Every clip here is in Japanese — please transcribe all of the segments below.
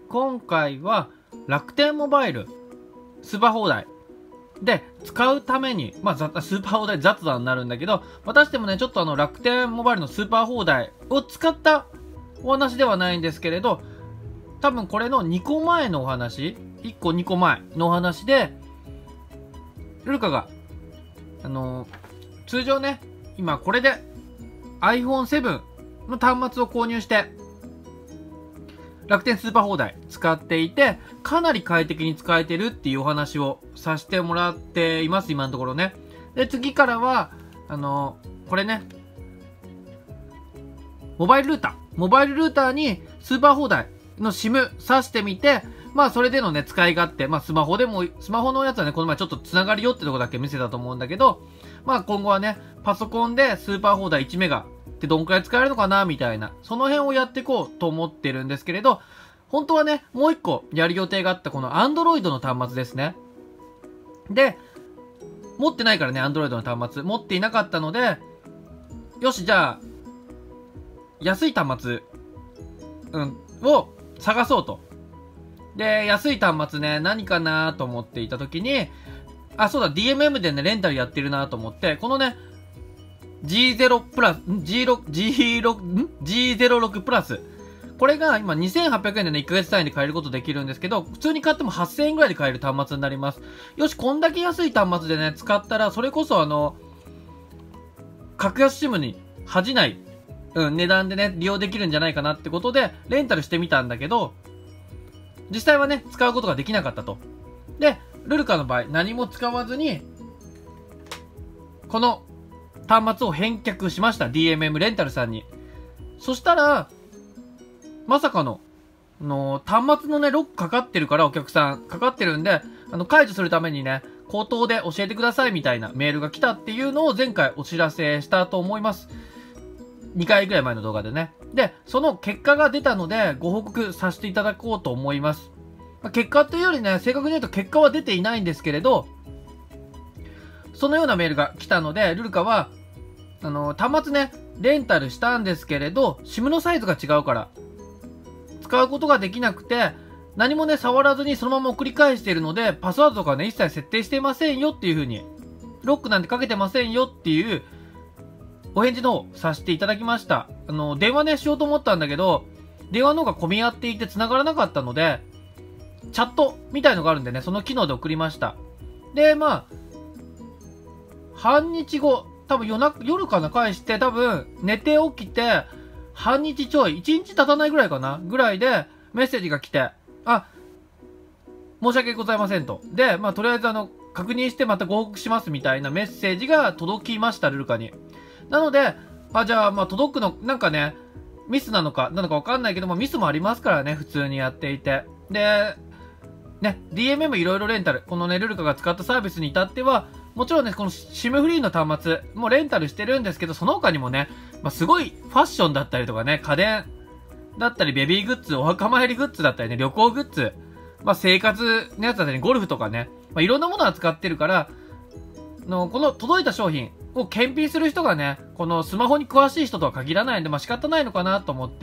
今回は楽天モバイルスーパー放題で使うために、スーパー放題雑談になるんだけど、またしてもね、ちょっと楽天モバイルのスーパー放題を使ったお話ではないんですけれど、多分これの2個前のお話、1個2個前のお話で、ルルカが、通常ね、今これで iPhone7 の端末を購入して、楽天スーパー放題使っていて、かなり快適に使えてるっていうお話をさせてもらっています、今のところね。で、次からは、これね、モバイルルーターにスーパー放題の SIM 挿してみて、それでのね、使い勝手、スマホのやつはね、この前ちょっと繋がるよってとこだけ見せたと思うんだけど、今後はね、パソコンでスーパー放題1メガってどんくらい使えるのかなみたいな、その辺をやっていこうと思ってるんですけれど、本当はね、もう一個やる予定があったこの Android の端末ですね。で、持ってないからね、Android の端末。持っていなかったので、よし、じゃあ、安い端末、を探そうと。で、安い端末ね、何かなと思っていたときに、そうだ、DMM でね、レンタルやってるなと思って、このね、G0 プラス、G06 プラス。これが今2800円でね、1ヶ月単位で買えることできるんですけど、普通に買っても8000円ぐらいで買える端末になります。よし、こんだけ安い端末でね、使ったら、それこそ格安 SIM に恥じない、値段でね、利用できるんじゃないかなってことで、レンタルしてみたんだけど、実際はね、使うことができなかったと。で、ルルカの場合、何も使わずに、この端末を返却しました。DMM レンタルさんに。そしたら、まさかの、端末のね、ロックかかってるから、お客さん、かかってるんで、解除するためにね、口頭で教えてくださいみたいなメールが来たっていうのを前回お知らせしたと思います。2回ぐらい前の動画でね。で、その結果が出たので、ご報告させていただこうと思います。結果というよりね、正確に言うと結果は出ていないんですけれど、そのようなメールが来たので、ルルカは、端末ね、レンタルしたんですけれど、SIM のサイズが違うから、使うことができなくて、何もね、触らずにそのまま送り返しているので、パスワードとかね、一切設定していませんよっていう風に、ロックなんてかけてませんよっていう、お返事の方させていただきました。電話ね、しようと思ったんだけど、電話の方が混み合っていて繋がらなかったので、チャットみたいのがあるんでね、その機能で送りました。で、半日後、多分夜かな返して、多分寝て起きて、半日ちょい、1日経たないぐらいかなぐらいで、メッセージが来て、申し訳ございませんと。で、とりあえず確認してまたご報告しますみたいなメッセージが届きました、ルルカに。なので、じゃあ、届くの、なんかね、ミスなのかわかんないけども、ミスもありますからね、普通にやっていて。で、ね、DMM いろいろレンタル、このね、ルルカが使ったサービスに至っては、もちろんね、この SIM フリーの端末もレンタルしてるんですけど、その他にもね、すごいファッションだったりとかね、家電だったり、ベビーグッズ、お墓参りグッズだったりね、旅行グッズ、生活のやつだったり、ゴルフとかね、いろんなものが使ってるから、この届いた商品を検品する人がね、このスマホに詳しい人とは限らないんで、仕方ないのかなと思って、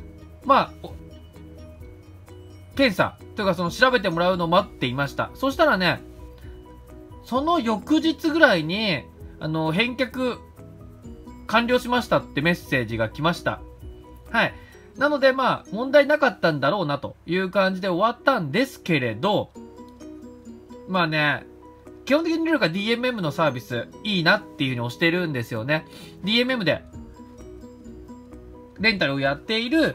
検査というかその調べてもらうのを待っていました。そしたらね、その翌日ぐらいに、返却完了しましたってメッセージが来ました。はい。なので問題なかったんだろうなという感じで終わったんですけれど、基本的にルルカ DMM のサービスいいなっていう風に押してるんですよね。DMM でレンタルをやっている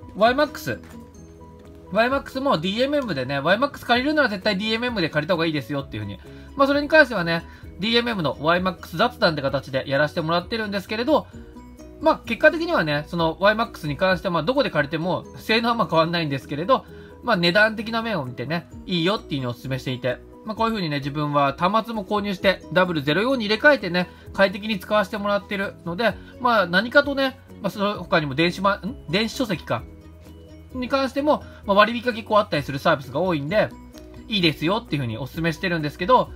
YMAX。YMAX も DMM でね、YMAX 借りるなら絶対 DMM で借りた方がいいですよっていう風に。それに関してはね、DMM の YMAX 雑談って形でやらせてもらってるんですけれど、結果的にはね、その YMAX に関してはどこで借りても性能は変わんないんですけれど、値段的な面を見てね、いいよっていうのをお勧めしていて、こういう風にね、自分は端末も購入して、00に入れ替えてね、快適に使わせてもらってるので、何かとね、その他にも電子書籍か、に関しても、割引が結構あったりするサービスが多いんで、いいですよっていう風にお勧めしてるんですけど、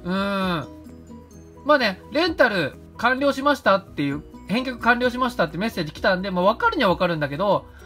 レンタル完了しましたっていう、返却完了しましたってメッセージ来たんで、わかるにはわかるんだけど、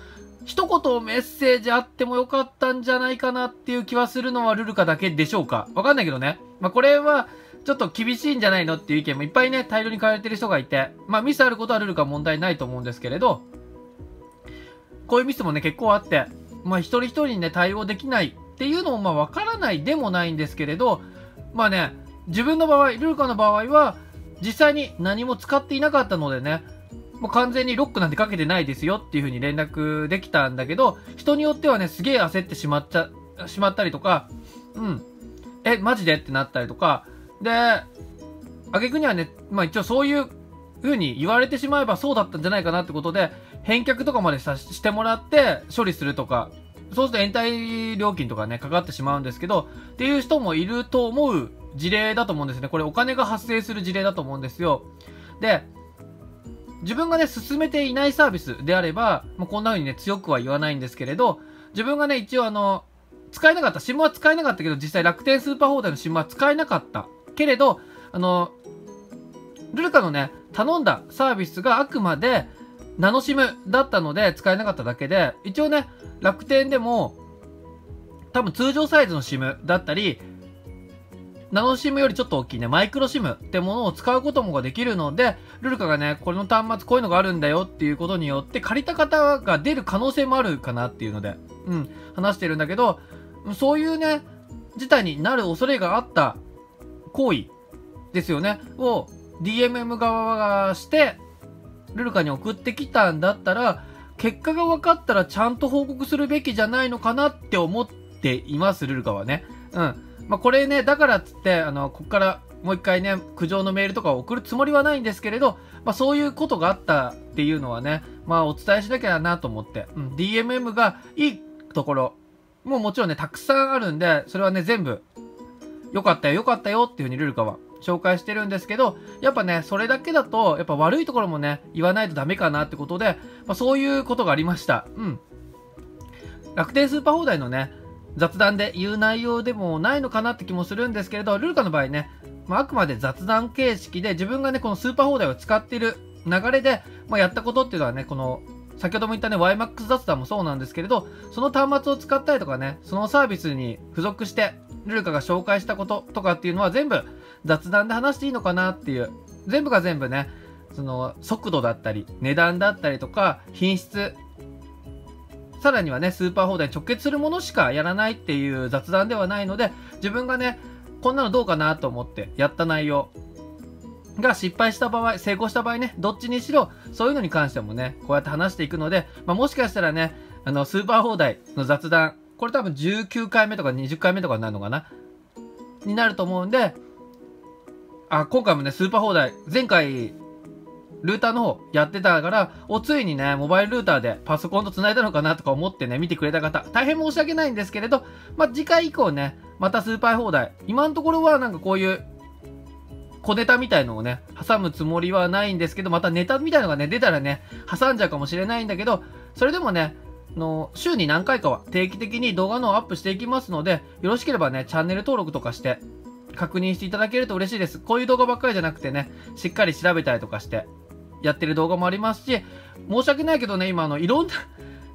一言メッセージあってもよかったんじゃないかなっていう気はするのはルルカだけでしょうか。わかんないけどね。これは、ちょっと厳しいんじゃないのっていう意見もいっぱいね、大量に書かれてる人がいて、ミスあることはルルカ問題ないと思うんですけれど、こういうミスもね、結構あって、一人一人にね、対応できないっていうのもわからないでもないんですけれど、自分の場合、ルルカの場合は、実際に何も使っていなかったのでね、もう完全にロックなんてかけてないですよっていう風に連絡できたんだけど、人によってはね、すげえ焦ってしまったりとか、マジでってなったりとか、で、挙句にはね、一応そういう風に言われてしまえばそうだったんじゃないかなってことで、返却とかまでしてもらって処理するとか、そうすると延滞料金とかね、かかってしまうんですけど、っていう人もいると思う事例だと思うんですね。これお金が発生する事例だと思うんですよ。で、自分がね、進めていないサービスであれば、こんな風にね、強くは言わないんですけれど、自分がね、一応使えなかった、SIM は使えなかったけど、実際楽天スーパー放題の SIM は使えなかった。けれど、ルルカのね、頼んだサービスがあくまでナノ SIM だったので使えなかっただけで、一応ね、楽天でも、多分通常サイズの SIM だったり、ナノ SIM よりちょっと大きいね、マイクロ SIM ってものを使うこともができるので、ルルカがね、この端末こういうのがあるんだよっていうことによって、借りた方が出る可能性もあるかなっていうので、話してるんだけど、そういうね、事態になる恐れがあった行為ですよね、を DMM 側がして、ルルカに送ってきたんだったら、結果が分かったらちゃんと報告するべきじゃないのかなって思っています、ルルカはね。これね、だからっつって、ここからもう一回ね、苦情のメールとかを送るつもりはないんですけれど、そういうことがあったっていうのはね、お伝えしなきゃなと思って、DMM がいいところ、もちろんね、たくさんあるんで、それはね、全部、良かったよ、良かったよっていう風にルルカは紹介してるんですけど、やっぱね、それだけだと、やっぱ悪いところもね、言わないとダメかなってことで、そういうことがありました。楽天スーパー放題のね、雑談で言う内容でもないのかなって気もするんですけれど、ルルカの場合ね、あくまで雑談形式で自分がね、このスーパー放題を使っている流れで、やったことっていうのはね、この、先ほども言ったね、YMAX 雑談もそうなんですけれど、その端末を使ったりとかね、そのサービスに付属して、ルルカが紹介したこととかっていうのは全部雑談で話していいのかなっていう、全部が全部ね、その速度だったり、値段だったりとか、品質、さらにはね、スーパー放題に直結するものしかやらないっていう雑談ではないので、自分がね、こんなのどうかなと思ってやった内容が失敗した場合、成功した場合ね、どっちにしろ、そういうのに関してもね、こうやって話していくので、もしかしたらね、スーパー放題の雑談、これ多分19回目とか20回目とかになるのかなになると思うんで、今回もね、スーパー放題、前回、ルーターの方やってたから、ついにね、モバイルルーターでパソコンと繋いだのかなとか思ってね、見てくれた方、大変申し訳ないんですけれど、次回以降ね、またスーパー放題、今のところはなんかこういう、小ネタみたいのをね、挟むつもりはないんですけど、またネタみたいのがね、出たらね、挟んじゃうかもしれないんだけど、それでもね、週に何回かは定期的に動画のをアップしていきますので、よろしければね、チャンネル登録とかして、確認していただけると嬉しいです。こういう動画ばっかりじゃなくてね、しっかり調べたりとかして、やってる動画もありますし、申し訳ないけどね、今いろんな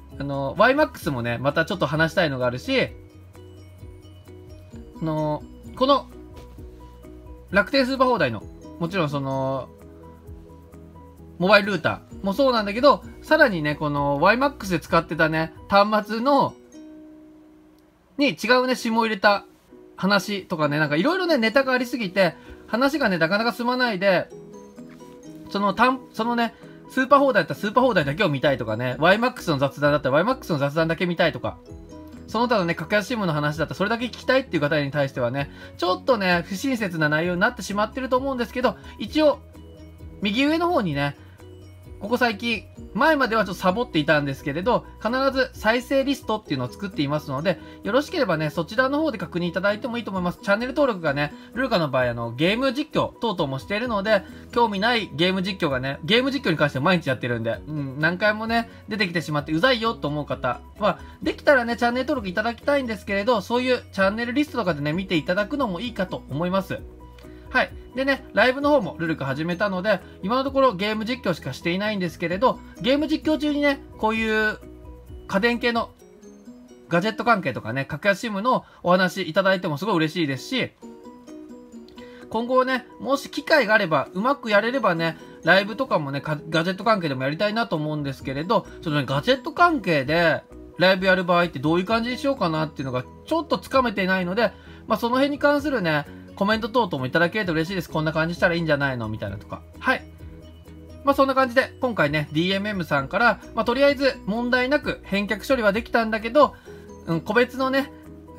YMAX もね、またちょっと話したいのがあるし、この、楽天スーパー放題の、もちろんモバイルルーターもそうなんだけど、さらにね、この YMAX で使ってたね、端末に違うね、SIMを入れた話とかね、なんかいろいろね、ネタがありすぎて、話がね、なかなか進まないで、そのね、スーパー放題だったらスーパー放題だけを見たいとかね、YMAX の雑談だったら YMAX の雑談だけ見たいとか、その他のね、格安 SIM の話だったらそれだけ聞きたいっていう方に対してはね、ちょっとね、不親切な内容になってしまってると思うんですけど、一応、右上の方にね、ここ最近、前まではちょっとサボっていたんですけれど、必ず再生リストっていうのを作っていますので、よろしければね、そちらの方で確認いただいてもいいと思います。チャンネル登録がね、ルルカの場合、ゲーム実況等々もしているので、興味ないゲーム実況がね、ゲーム実況に関しては毎日やってるんで、何回もね、出てきてしまってうざいよと思う方は、できたらね、チャンネル登録いただきたいんですけれど、そういうチャンネルリストとかでね、見ていただくのもいいかと思います。はい。でね、ライブの方もルルカ始めたので、今のところゲーム実況しかしていないんですけれど、ゲーム実況中にね、こういう家電系のガジェット関係とかね、格安 SIM のお話いただいてもすごい嬉しいですし、今後ね、もし機会があれば、うまくやれればね、ライブとかもね、ガジェット関係でもやりたいなと思うんですけれど、ちょっとね、ガジェット関係でライブやる場合ってどういう感じにしようかなっていうのがちょっとつかめていないので、まあその辺に関するね、コメント等々もいただけると嬉しいです。こんな感じしたらいいんじゃないのみたいなとか。はい。まあそんな感じで、今回ね、DMM さんから、まあとりあえず問題なく返却処理はできたんだけど、個別のね、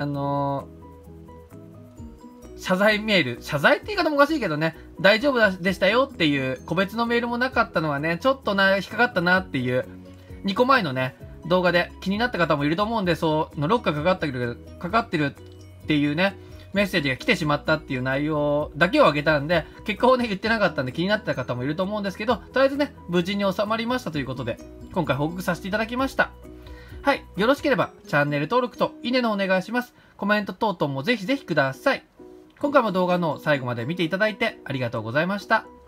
謝罪メール、謝罪って言い方もおかしいけどね、大丈夫でしたよっていう個別のメールもなかったのはね、ちょっと引っかかったなっていう、2個前のね、動画で気になった方もいると思うんで、ロックがかかってるっていうね、メッセージが来てしまったっていう内容だけを挙げたんで、結果をね、言ってなかったんで気になった方もいると思うんですけど、とりあえずね、無事に収まりましたということで、今回報告させていただきました。はい。よろしければ、チャンネル登録といいねのお願いします。コメント等々もぜひぜひください。今回も動画の最後まで見ていただいてありがとうございました。